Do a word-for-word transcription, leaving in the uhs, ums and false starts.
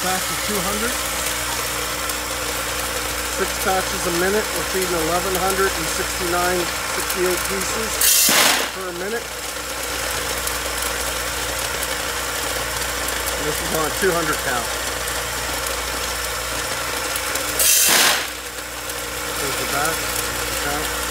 batch of two hundred. Six batches a minute. We're feeding eleven sixty-nine, sixty-eight pieces per minute. And this is on a two hundred count. There's the batch, the count.